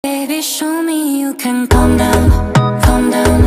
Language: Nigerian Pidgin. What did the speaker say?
Baby, show me you can calm down, calm down.